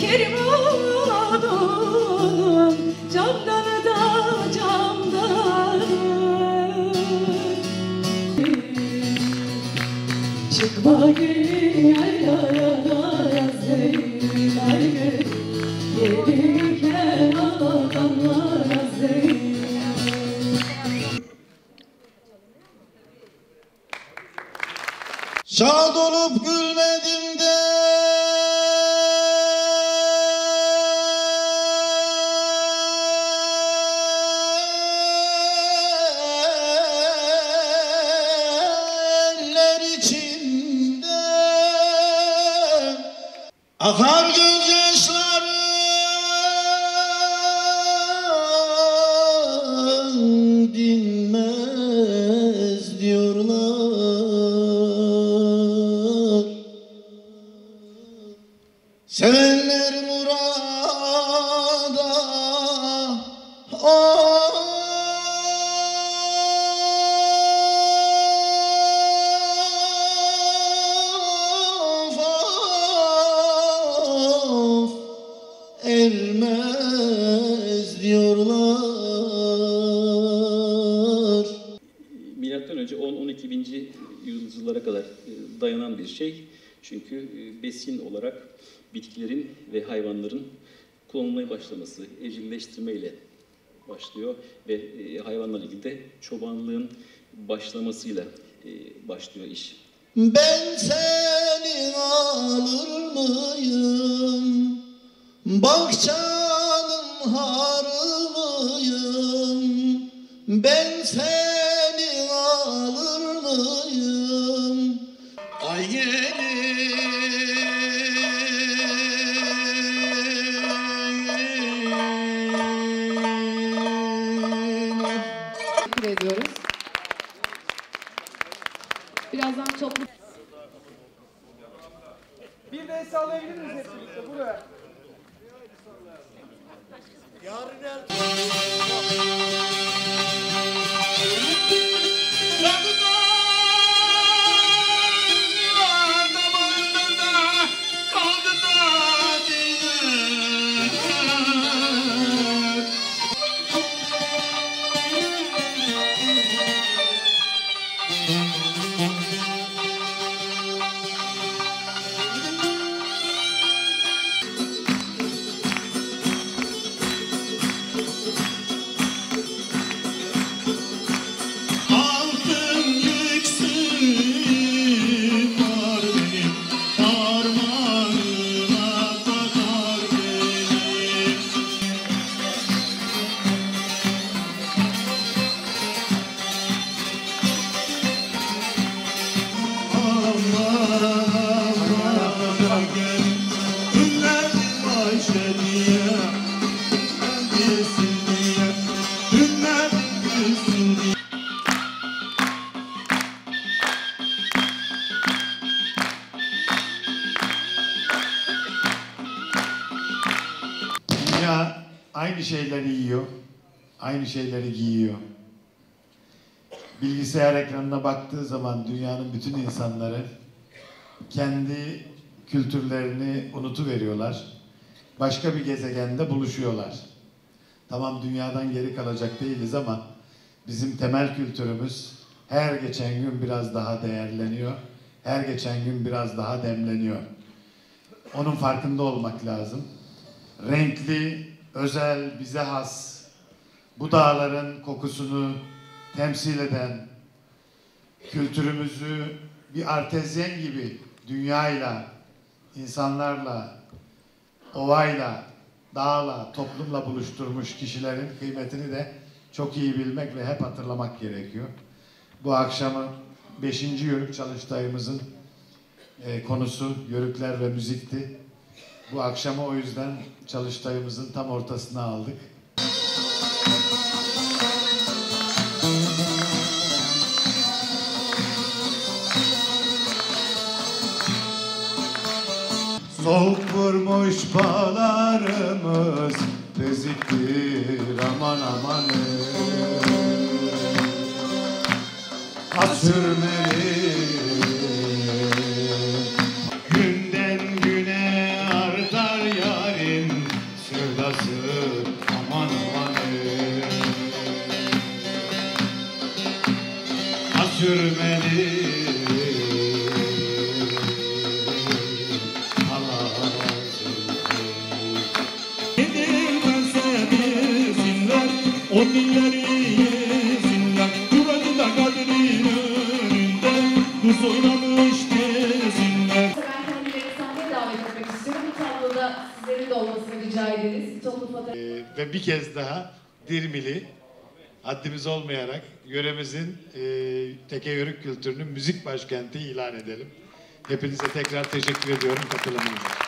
Kirmanım camdan da camdan çıkma gelin yaylaya zeyler gelirken adamlara zeyler. Şad olup gülmedim de eller içinde akar gözyaşlarım dinmez diyorlar. Sevenler murada of ermez diyorlar. Milattan önce 10-12. yüzyıllara kadar dayanan bir şey. Çünkü besin olarak bitkilerin ve hayvanların kullanılmaya başlaması, evcilleştirmeyle başlıyor ve hayvanlarla ilgili de çobanlığın başlamasıyla başlıyor iş. Ben seni alır mıyım? Bahçanın harı mıyım? Ben seni alır mıyım? Ay Teşekkür ediyoruz. Birazdan toplu... Bir de sağlayabilir miyiz hep birlikte buraya? Dünya aynı şeyleri yiyor, aynı şeyleri giyiyor. Bilgisayar ekranına baktığı zaman dünyanın bütün insanları kendi kültürlerini unutuveriyorlar. Başka bir gezegende buluşuyorlar. Tamam, dünyadan geri kalacak değiliz ama bizim temel kültürümüz her geçen gün biraz daha değerleniyor. Her geçen gün biraz daha demleniyor. Onun farkında olmak lazım. Renkli, özel, bize has, bu dağların kokusunu temsil eden, kültürümüzü bir artezyen gibi dünyayla, insanlarla, ovayla, dağla, toplumla buluşturmuş kişilerin kıymetini de çok iyi bilmek ve hep hatırlamak gerekiyor. Bu akşamı 5. Yörük çalıştayımızın konusu yörükler ve müzikti. Bu akşamı o yüzden çalıştayımızın tam ortasına aldık. Soğuk vurmuş bağlarımız beziktir aman aman. At sürmeli günden güne artar yarim. sürmeli. Hala sürmeli. Gidilmezse bilsinler, o dilleri yesinler. Güveni de kadrin önünde, kız oynamış desinler. Ben kendilerini sahneye davet etmek istiyorum. Bu tabloda sizlerin de olmasını rica ederiz. Bir toplu fotoğraf. Ve bir kez daha Dirmili, haddimiz olmayarak yöremizin teke yörük kültürünün müzik başkenti ilan edelim. Hepinize tekrar teşekkür ediyorum katılımınız için.